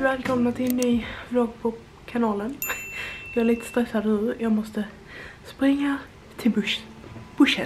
och välkomna till en ny vlogg på kanalen. Jag är lite stressad nu. Jag måste springa till bussen.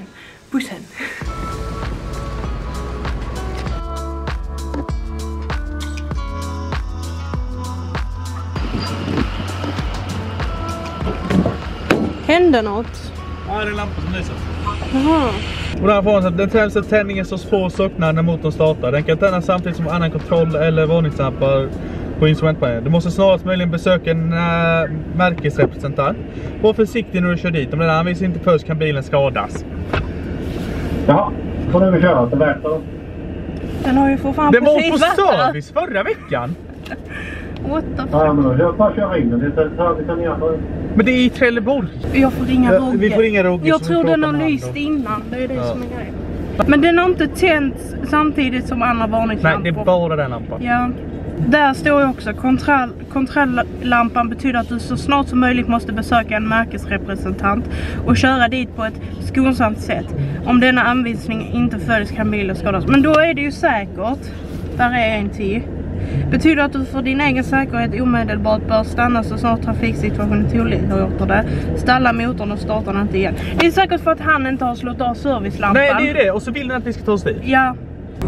Hände något? Ja, det är lampan som lyser. Jaha. Och där får den tänds att tändningen står på och slocknar när motorn startar. Den kan tändas samtidigt som annan kontroll eller varningslampar på instrumentpanelen. Du måste snarast möjligen besöka en märkesrepresentant. Var försiktig när du kör dit. Om den anvisar inte först kan bilen skadas. Ja, får du köra till vänster. Den har ju för fan det var precis på varit service förra veckan. What the fuck? Ja, men då jag bara köra in den. Det är servicen nedanför. Men det är i Trelleborg. Jag får ringa Rogge. Vi får ringa Rogge. Jag tror den har lyst innan. Det är det som är grejen. Men den har inte tänts samtidigt som andra varningslampor. Nej, det är bara den lampan. Ja. Där står ju också kontrolllampan betyder att du så snart som möjligt måste besöka en märkesrepresentant och köra dit på ett skonsamt sätt. Om denna anvisning inte följs kan bilen skadas. Men då är det ju säkert. Där är en till. Betyder att du för din egen säkerhet omedelbart bör stanna så snart trafiksituationen tillåter det. Ställa motorn och starta den inte igen. Det är säkert för att han inte har slått av servicelampan. Nej, det är det. Och så vill den att vi ska ta oss dit. Ja.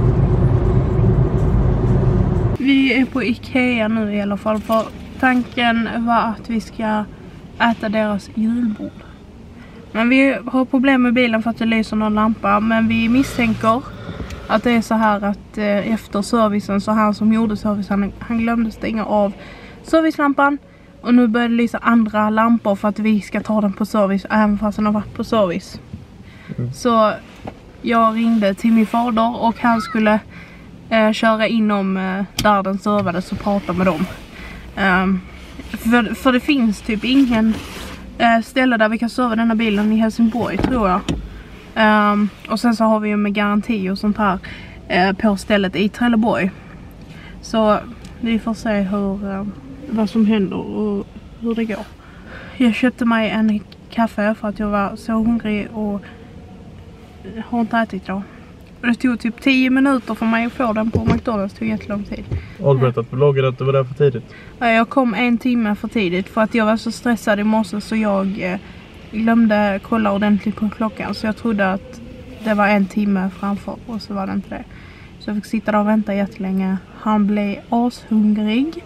Vi är på Ikea nu i alla fall. För tanken var att vi ska äta deras julbord. Men vi har problem med bilen för att det lyser någon lampa. Men vi misstänker att det är så här att efter servicen så han som gjorde servicen han glömde stänga av servicelampan. Och nu börjar det lysa andra lampor för att vi ska ta den på service även fast den har varit på service. Så jag ringde till min fader och han skulle köra inom där den servades och prata med dem. För det finns typ ingen ställe där vi kan serva denna bilen i Helsingborg tror jag. Och sen så har vi ju med garanti och sånt här på stället i Trelleborg. Så vi får se vad som händer och hur det går. Jag köpte mig en kaffe för att jag var så hungrig och har inte ätit idag. Och det tog typ 10 minuter för mig att få den på McDonalds. Det tog jättelång tid. Har du berättat på vloggen att du var där för tidigt? Ja, jag kom 1 timme för tidigt för att jag var så stressad i morse så jag glömde kolla ordentligt på klockan. Så jag trodde att det var 1 timme framför och så var det inte det. Så jag fick sitta där och vänta jättelänge. Han blev ashungrig.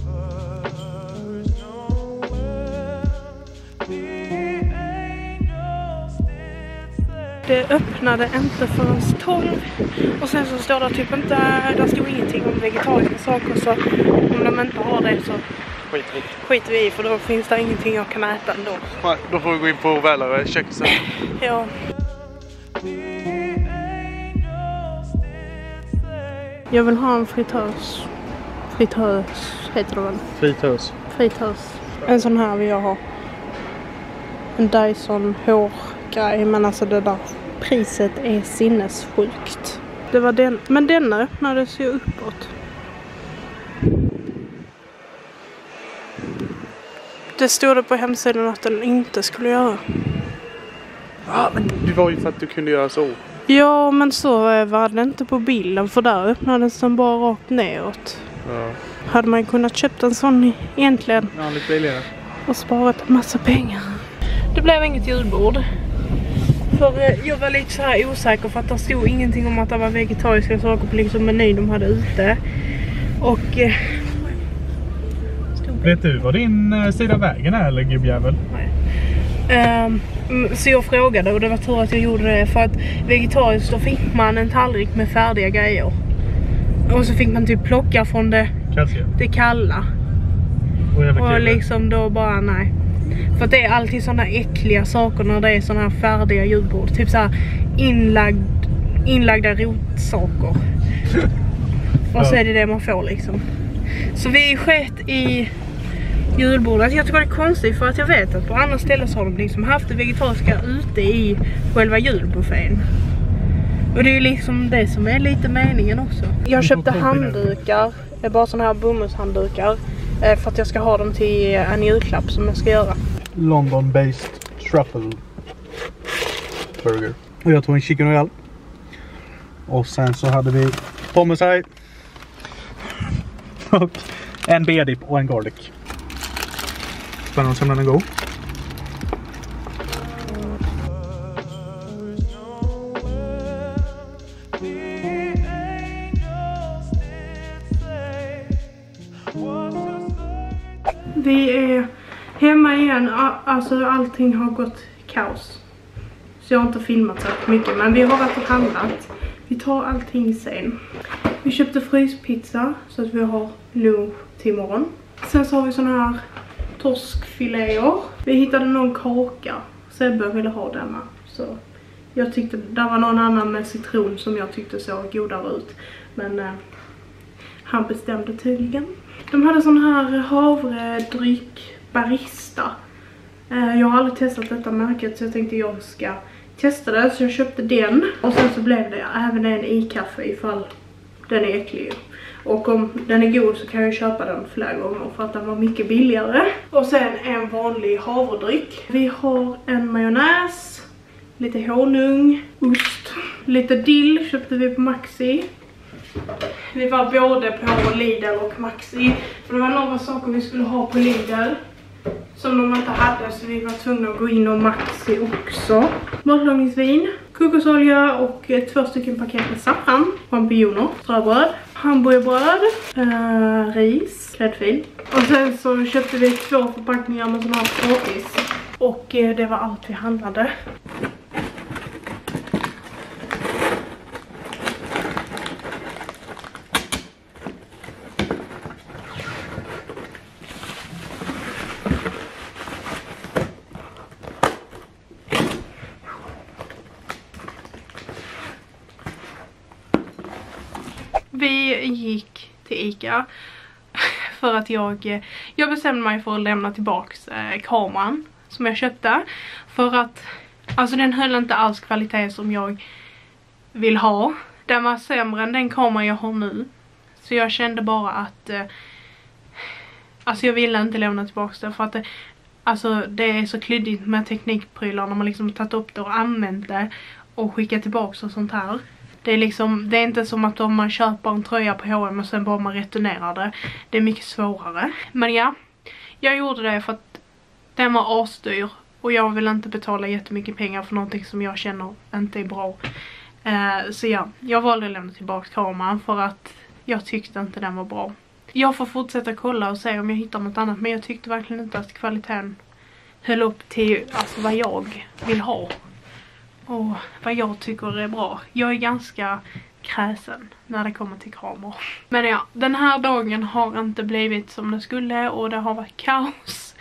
Det öppnade inte förrän 12 och sen så står det typ inte, där stod ingenting om vegetariska saker så om de inte har det så skiter vi i för då finns det ingenting jag kan äta ändå. Nej, då får vi gå in på Välare köksen. Ja. Jag vill ha en fritös heter det väl? Fritös. En sån här vill jag ha. En Dyson hårgrej men alltså det där priset är sinnessjukt. Det var den, men denna öppnades ju uppåt. Det stod det på hemsidan att den inte skulle göra. Ja, men det var ju för att du kunde göra så. Ja, men så var det inte på bilden för där öppnades den bara rakt neråt. Ja. Hade man kunnat köpt en sån egentligen. Ja, lite billigare. Och sparat en massa pengar. Det blev inget julbord. För jag var lite så här osäker för att det stod ingenting om att det var vegetariska saker på liksom menyn de hade ute. Och... Vet du vad din sida vägen är eller gubbjävel? Nej. Så jag frågade och det var tur att jag gjorde det för att vegetariskt då fick man en tallrik med färdiga grejer. Och så fick man typ plocka från det kalla. Och liksom då bara nej. För att det är alltid sådana äckliga saker när det är sådana här färdiga julbord. Typ så här inlagda rotsaker. Och så är det man får liksom. Så vi skett i julbordet. Jag tycker det är konstigt för att jag vet att på andra ställen så har de liksom haft det vegetariska ute i själva julbuffén. Och det är ju liksom det som är lite meningen också. Jag köpte handdukar, bara sådana här bomullshanddukar. För att jag ska ha dem till en julklapp som jag ska göra. London-based truffle burger. Och jag tog en chicken royal. Och sen så hade vi pommes här. Och En B-dip och en garlic. Spännande att se om den är god. Vi är hemma igen, alltså allting har gått kaos. Så jag har inte filmat så mycket, men vi har varit och handlat. Vi tar allting sen. Vi köpte fryspizza så att vi har lunch till imorgon. Sen så har vi såna här torskfiléer. Vi hittade någon kaka. Sebbe ville ha denna. Så jag tyckte, där var någon annan med citron som jag tyckte såg godare ut. Men han bestämde tydligen. De hade sån här havredryck barista. Jag har aldrig testat detta märket så jag tänkte jag ska testa det. Så jag köpte den. Och sen så blev det även en i-kaffe ifall den är äcklig. Och om den är god så kan jag köpa den flera gånger för att den var mycket billigare. Och sen en vanlig havredryck. Vi har en majonnäs, lite honung, ost, lite dill köpte vi på Maxi. Vi var både på Lidl och Maxi. För det var några saker vi skulle ha på Lidl som de inte hade, så vi var tvungna att gå in och Maxi också. Matlagningsvin, kokosolja och 2 stycken paket med saffran, champinjoner, ströbröd, hamburgerbröd, ris, gräddfil. Och sen så köpte vi 2 förpackningar med sån här potatis. Och det var allt vi handlade. Vi gick till Ica för att jag bestämde mig för att lämna tillbaks kameran som jag köpte. För att alltså den höll inte alls kvalitet som jag vill ha. Den var sämre än den kameran jag har nu. Så jag kände bara att alltså jag ville inte lämna tillbaks det för att alltså det är så klyddigt med teknikprylar när man liksom tagit upp det och använt det och skickat tillbaks och sånt här. Det är liksom, det är inte som att om man köper en tröja på H&M och sen bara man returnerar det. Det är mycket svårare. Men ja, jag gjorde det för att den var asdyr. Och jag vill inte betala jättemycket pengar för någonting som jag känner inte är bra. Så ja, jag valde att lämna tillbaka kameran för att jag tyckte inte den var bra. Jag får fortsätta kolla och se om jag hittar något annat. Men jag tyckte verkligen inte att kvaliteten höll upp till alltså, vad jag vill ha. Och vad jag tycker är bra. Jag är ganska kräsen när det kommer till kameror. Men ja, den här dagen har inte blivit som det skulle och det har varit kaos.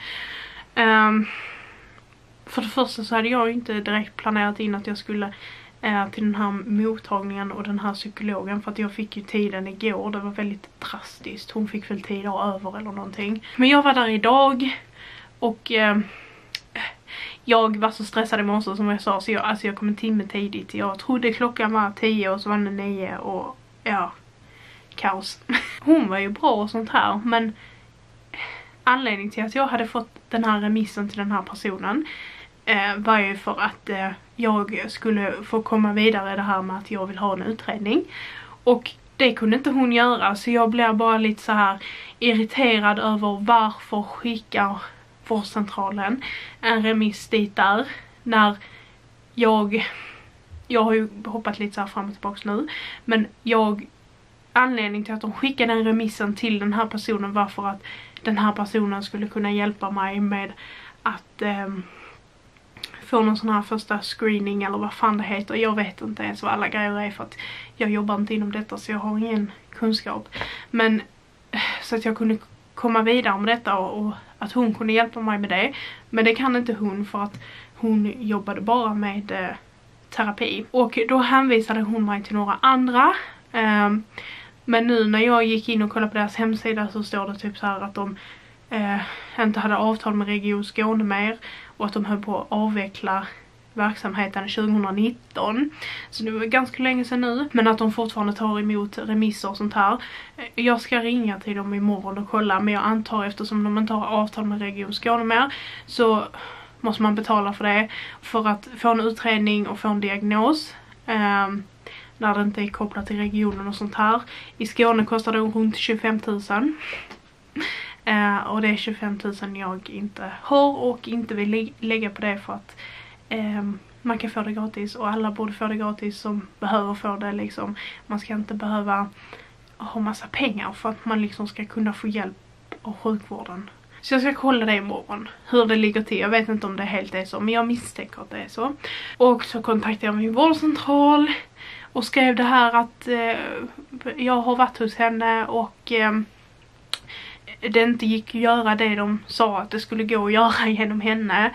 För det första så hade jag inte direkt planerat in att jag skulle till den här mottagningen och den här psykologen. För att jag fick ju tiden igår. Det var väldigt drastiskt. Hon fick väl 10 dagar över eller någonting. Men jag var där idag och jag var så stressad i morse som jag sa. Så jag kom en timme tidigt. Jag trodde klockan var 10 och så var det 9 och ja, kaos. Hon var ju bra och sånt här. Men anledningen till att jag hade fått den här remissen till den här personen var ju för att jag skulle få komma vidare det här med att jag vill ha en utredning. Och det kunde inte hon göra, så jag blev bara lite så här irriterad över varför skickar vårdcentralen en remiss dit där när jag har ju hoppat lite så här fram och tillbaka nu, men anledningen till att de skickade den remissen till den här personen var för att den här personen skulle kunna hjälpa mig med att få någon sån här första screening eller vad fan det heter. Jag vet inte ens vad alla grejer är för att jag jobbar inte inom detta, så jag har ingen kunskap. Men så att jag kunde komma vidare med detta och att hon kunde hjälpa mig med det. Men det kan inte hon för att hon jobbade bara med terapi. Och då hänvisade hon mig till några andra. Men nu när jag gick in och kollade på deras hemsida så står det typ så här att de inte hade avtal med Region Skåne mer och att de höll på att avveckla verksamheten 2019. Så det var ganska länge sedan nu, men att de fortfarande tar emot remisser och sånt här. Jag ska ringa till dem imorgon och kolla, men jag antar eftersom de inte har avtal med Region Skåne mer så måste man betala för det för att få en utredning och få en diagnos. När det inte är kopplat till regionen och sånt här. I Skåne kostar det runt 25 000. Och det är 25 000 jag inte har och inte vill lägga på det för att man kan få det gratis och alla borde få det gratis som behöver få det liksom. Man ska inte behöva ha massa pengar för att man liksom ska kunna få hjälp av sjukvården. Så jag ska kolla det imorgon, hur det ligger till. Jag vet inte om det helt är så, men jag misstänker att det är så. Och så kontaktade jag min vårdcentral och skrev det här att jag har varit hos henne och det inte gick att göra det de sa att det skulle gå att göra genom henne.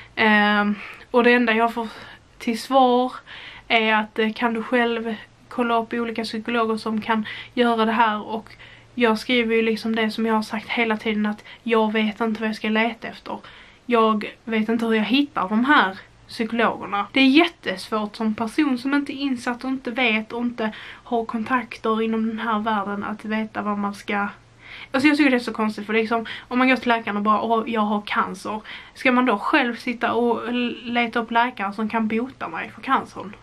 Och det enda jag får till svar är att kan du själv kolla upp olika psykologer som kan göra det här, och jag skriver ju liksom det som jag har sagt hela tiden, att jag vet inte vad jag ska leta efter. Jag vet inte hur jag hittar de här psykologerna. Det är jättesvårt som person som inte är insatt och inte vet och inte har kontakter inom den här världen att veta vad man ska... Alltså jag tycker det är så konstigt, för liksom, om man går till läkaren och bara jag har cancer, ska man då själv sitta och leta upp läkare som kan bota mig för cancern?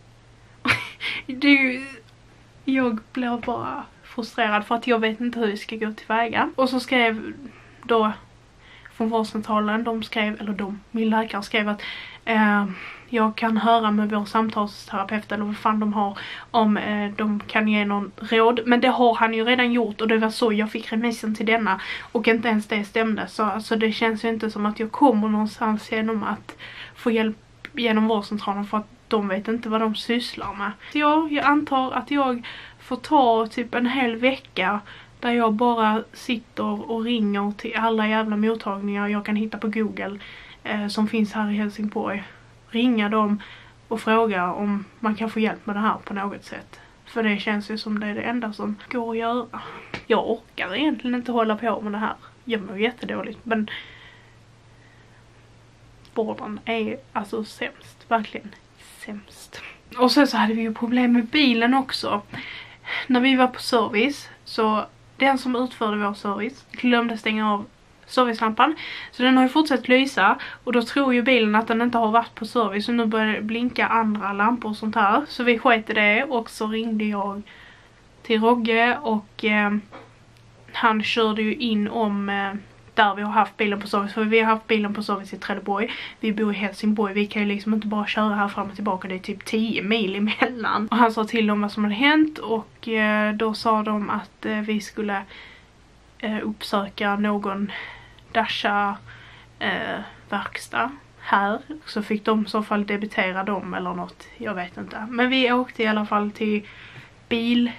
Det är ju... Jag blir bara frustrerad för att jag vet inte hur jag ska gå tillväga. Och så skrev då från vårdcentralen, min läkare skrev att jag kan höra med vår samtalsterapeut eller vad fan de har om de kan ge någon råd. Men det har han ju redan gjort och det var så jag fick remissen till denna. Och inte ens det stämde. Så alltså, det känns ju inte som att jag kommer någonstans genom att få hjälp genom vårdcentralen, för att de vet inte vad de sysslar med. Så jag antar att jag får ta typ en hel vecka där jag bara sitter och ringer till alla jävla mottagningar jag kan hitta på Google som finns här i Helsingborg. Ringa dem och fråga om man kan få hjälp med det här på något sätt. För det känns ju som det är det enda som går att göra. Jag orkar egentligen inte hålla på med det här. Jag mår jättedåligt, men vården är alltså sämst. Verkligen sämst. Och så hade vi ju problem med bilen också. När vi var på service, så den som utförde vår service glömde stänga av servicelampan. Så den har ju fortsatt lysa. Och då tror ju bilen att den inte har varit på service. Och nu börjar det blinka andra lampor och sånt här. Så vi sket i det. Och så ringde jag till Rogge. Och han körde ju in om där vi har haft bilen på service. För vi har haft bilen på service i Trelleborg. Vi bor i Helsingborg. Vi kan ju liksom inte bara köra här fram och tillbaka. Det är typ 10 mil emellan. Och han sa till dem vad som hade hänt. Och då sa de att vi skulle uppsöka någon Dasha verkstad här. Så fick de i så fall debitera dem eller något. Jag vet inte. Men vi åkte i alla fall till Bildev.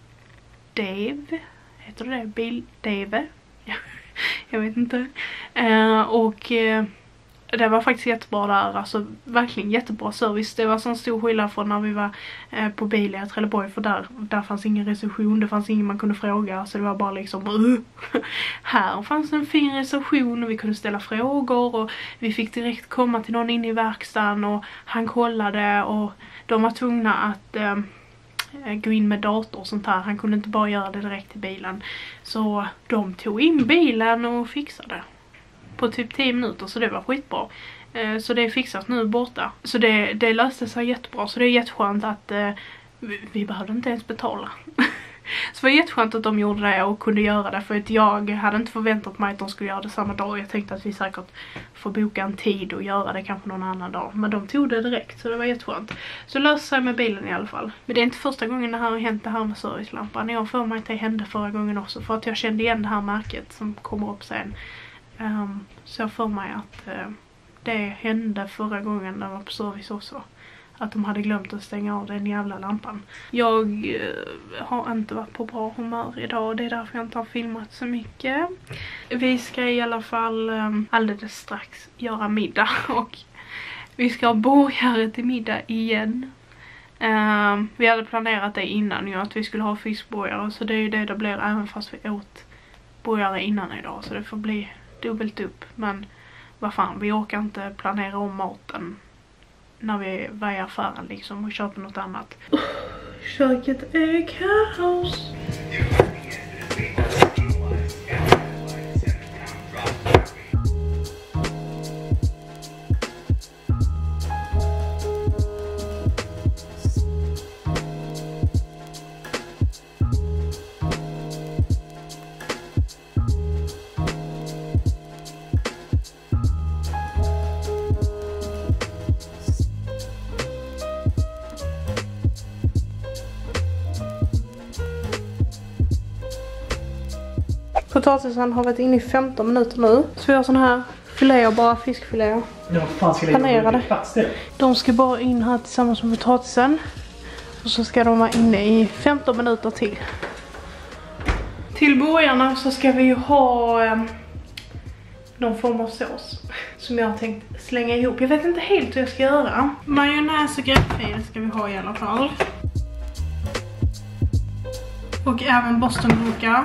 Heter det? Bildeve? Jag vet inte. Och det var faktiskt jättebra där. Alltså verkligen jättebra service. Det var sån stor skillnad från när vi var på Bilia i Trelleborg. För där fanns ingen reception. Det fanns ingen man kunde fråga. Så det var bara liksom här fanns en fin reception. Och vi kunde ställa frågor. Och vi fick direkt komma till någon inne i verkstaden. Och han kollade. Och de var tvungna att gå in med dator och sånt här. Han kunde inte bara göra det direkt i bilen. Så de tog in bilen och fixade på typ 10 minuter, så det var skitbra. Så det är fixat nu borta. Så det löste sig jättebra. Så det är jätteskönt att vi behövde inte ens betala. Så det var jätteskönt att de gjorde det och kunde göra det. För att jag hade inte förväntat mig att de skulle göra det samma dag. Jag tänkte att vi säkert får boka en tid och göra det kanske någon annan dag. Men de tog det direkt, så det var jätteskönt. Så löste sig med bilen i alla fall. Men det är inte första gången det här har hänt, det här med servicelampan. Jag får mig att det hände förra gången också. För att jag kände igen det här märket som kommer upp sen. Så jag får mig att det hände förra gången när jag var på service också. Att de hade glömt att stänga av den jävla lampan. Jag har inte varit på bra humör idag. Det är därför jag inte har filmat så mycket. Vi ska i alla fall alldeles strax göra middag. Och vi ska ha burgare till middag igen. Vi hade planerat det innan ju, att vi skulle ha fiskburgare. Så det är ju det blir även fast vi åt burgare innan idag. Så det får bli dubbelt upp. Men vad fan, vi orkar inte planera om maten när vi var i affären liksom och köper något annat. Köket är kaos. Potatisen har varit inne i 15 minuter nu. Så vi har sån här filéer, bara fiskfiléer. Ja, fan ska panerade. det? De ska bara in här tillsammans med potatisen. Och så ska de vara inne i 15 minuter till. Till burgarna så ska vi ju ha någon form av sås som jag har tänkt slänga ihop. Jag vet inte helt hur jag ska göra. Majonnäs och gräddfil ska vi ha i alla fall. Och även bostongurka.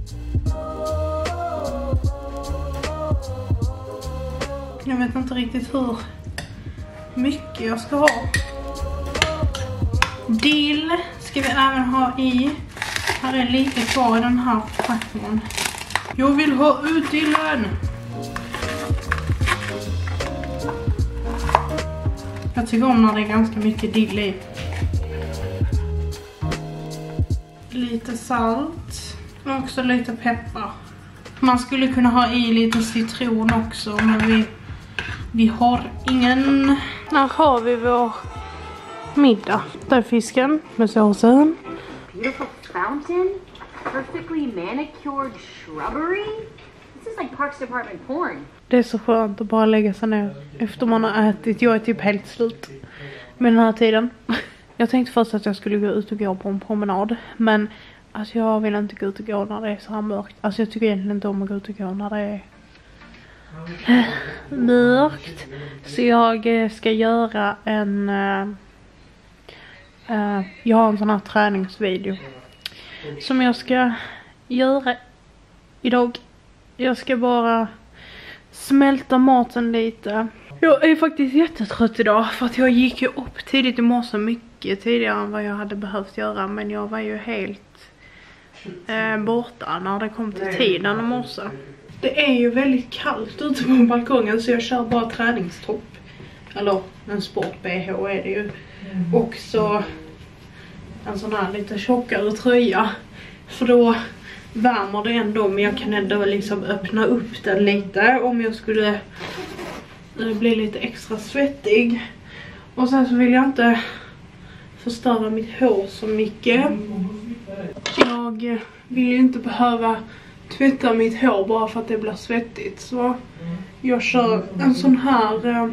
Jag vet inte riktigt hur mycket jag ska ha. Dill ska vi även ha i. Här är lite kvar i den här förpackningen. Jag vill ha ut dillen. Jag tycker om när det är ganska mycket dill i. Lite salt. Och också lite peppar. Man skulle kunna ha i lite citron också. Men vi har ingen. Här har vi vår middag. Där är fisken med såsen. Beautiful fountain, perfectly manicured shrubbery. This is like Parks Department porn. Det är så skönt att bara lägga sig ner efter man har ätit. Jag är typ helt slut med den här tiden. Jag tänkte först att jag skulle gå ut och gå på en promenad. Men alltså jag vill inte gå ut och gå när det är så här mörkt. Alltså jag tycker egentligen inte om att gå ut och gå när det är mörkt. Så jag ska göra en... jag har en sån här träningsvideo som jag ska göra idag. Jag ska bara smälta maten lite. Jag är faktiskt jättetrött idag för att jag gick ju upp tidigt i morse, mycket tidigare än vad jag hade behövt göra. Men jag var ju helt borta när det kom till tiden i morse. Det är ju väldigt kallt ute på balkongen så jag kör bara träningstopp. Eller en sport-BH är det ju. Och så en sån här lite tjockare tröja. För då värmer det ändå, men jag kan ändå liksom öppna upp den lite om jag skulle bli lite extra svettig. Och sen så vill jag inte förstöra mitt hår så mycket. Jag vill ju inte behöva tvätta mitt hår bara för att det blir svettigt. Så jag kör en sån här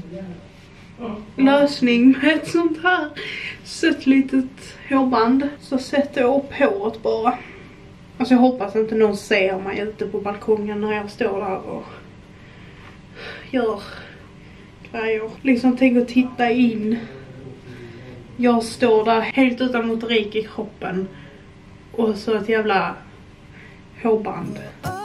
lösning med ett sånt här sött litet hårband. Så sätter jag upp håret bara. Alltså jag hoppas inte någon ser mig ute på balkongen när jag står där och gör grejer. Liksom tänk att titta in. Jag står där helt utan motorik i kroppen. Och så ett jävla hårband.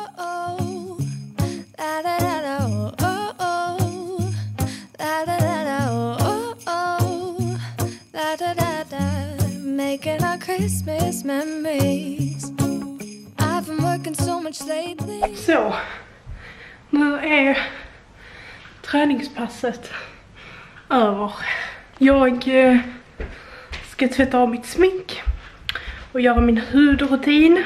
Making our Christmas memories. I've been working so much lately. Så, nu är träningspasset över. Jag ska tvätta av mitt smink och göra min hudrutin.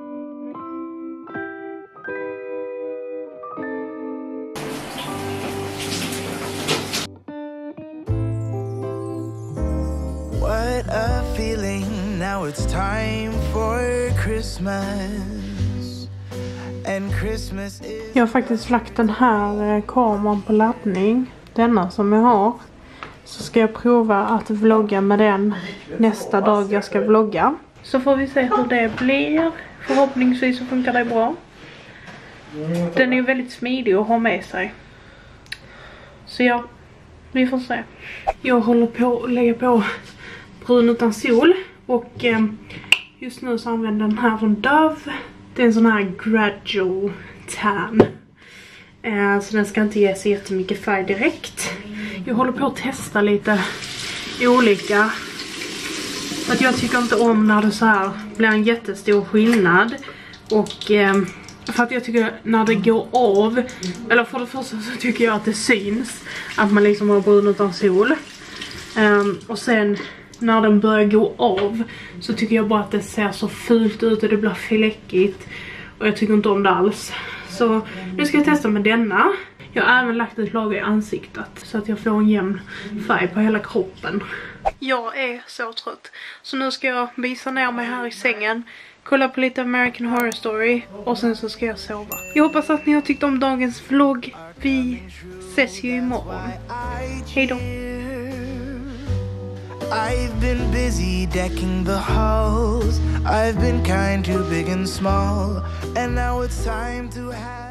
What a feeling, now it's time for Christmas. And Christmas is... Jag har faktiskt lagt den här kameran på laddning. Denna som jag har. Så ska jag prova att vlogga med den nästa dag jag ska vlogga. Så får vi se hur det blir. Förhoppningsvis så funkar det bra. Den är ju väldigt smidig att ha med sig. Så ja, vi får se. Jag håller på att lägga på brun utan sol. Och just nu så använder den här från Dove. Det är en sån här gradual tan. Så den ska inte ge sig jättemycket färg direkt. Jag håller på att testa lite olika. Att jag tycker inte om när det så här blir en jättestor skillnad. Och för att jag tycker när det går av. Eller för det första så tycker jag att det syns. Att man liksom har brun utan sol. Och sen när den börjar gå av så tycker jag bara att det ser så fult ut och det blir fläckigt. Och jag tycker inte om det alls. Så nu ska jag testa med denna. Jag har även lagt ett lager i ansiktet så att jag får en jämn färg på hela kroppen. Jag är så trött. Så nu ska jag visa ner mig här i sängen. Kolla på lite American Horror Story. Och sen så ska jag sova. Jag hoppas att ni har tyckt om dagens vlogg. Vi ses ju imorgon. Hej då. I've been busy decking the halls. I've been kind to big and small. And now it's time to have